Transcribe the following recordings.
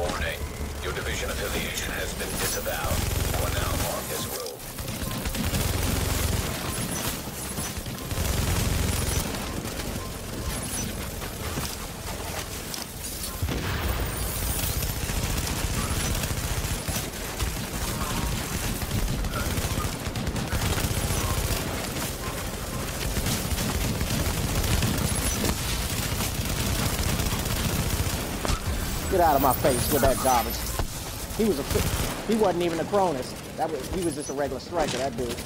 Warning. Your division affiliation has been disavowed. You are now marked as rogue. Get out of my face with that garbage. He wasn't even a Cronus. He was just a regular striker, that dude.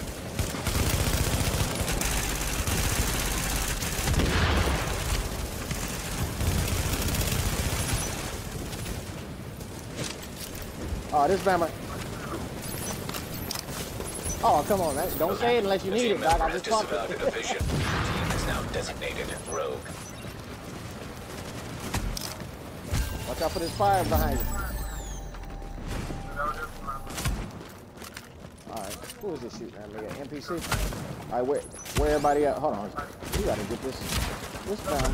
Oh, this Bama. Oh, come on, man. Don't say it unless you need it, Doc. I just talked to Team is now designated rogue. Watch out for this fire behind you. Alright, who is this shooting at me? NPC? Alright, where everybody at? Hold on. You gotta get this down.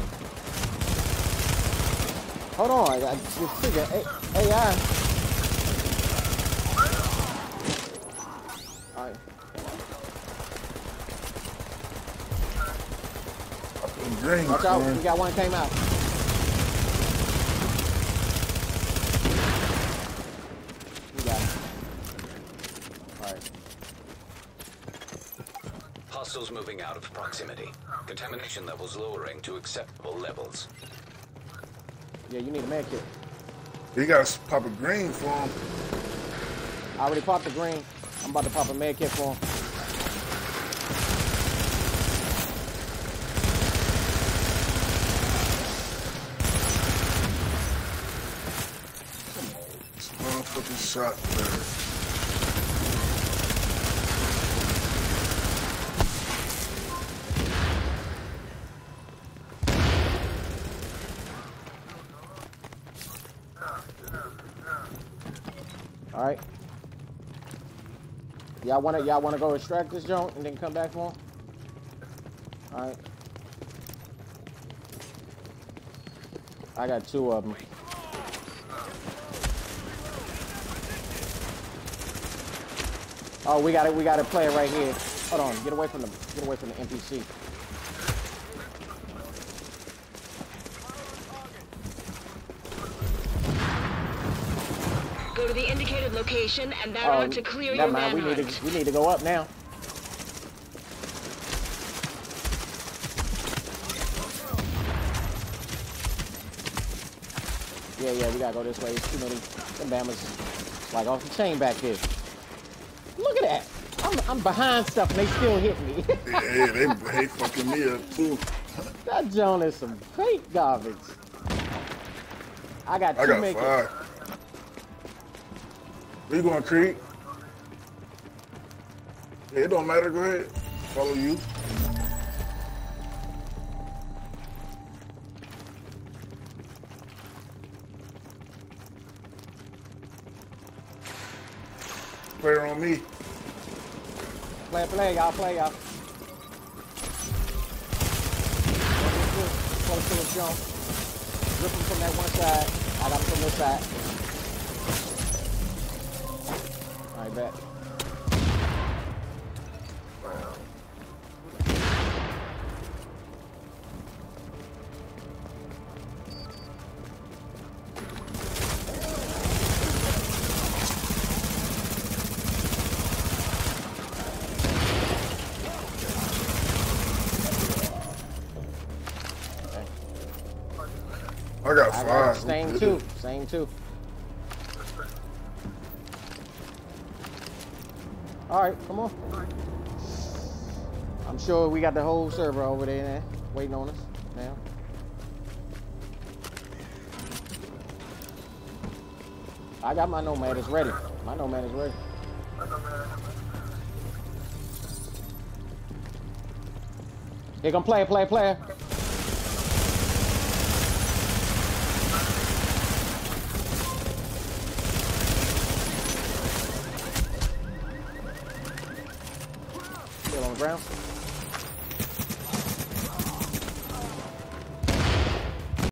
Hold on, I got this figure. AI. Alright. Watch out, we got one came out. Hostiles moving out of proximity. Contamination levels lowering to acceptable levels. Yeah, you need a med kit. You gotta pop a green for him. I already popped the green. I'm about to pop a med kit for him. This motherfucking shotgun. All right. Y'all wanna go extract this joint and then come back for him? All right. I got two of them. Oh, we got to play it right here. Hold on, get away from the NPC. Go to the indicated location and that ought to clear your manhunt. We need to go up now. Yeah, we gotta go this way. It's too many. Them Bama's like off the chain back here. Look at that. I'm behind stuff and they still hit me. Yeah, they fucking me up too. That joint is some fake garbage. I got 5. Where you going, Creed? Yeah, it don't matter. Go ahead. Follow you. Player on me. Play, y'all. Close to the jump. Rip him from that one side. I got him from this side. I bet. I got 5. Same two. All right, come on. I'm sure we got the whole server over there waiting on us now. I got my Nomad. It's ready. My Nomad is ready. Here come player.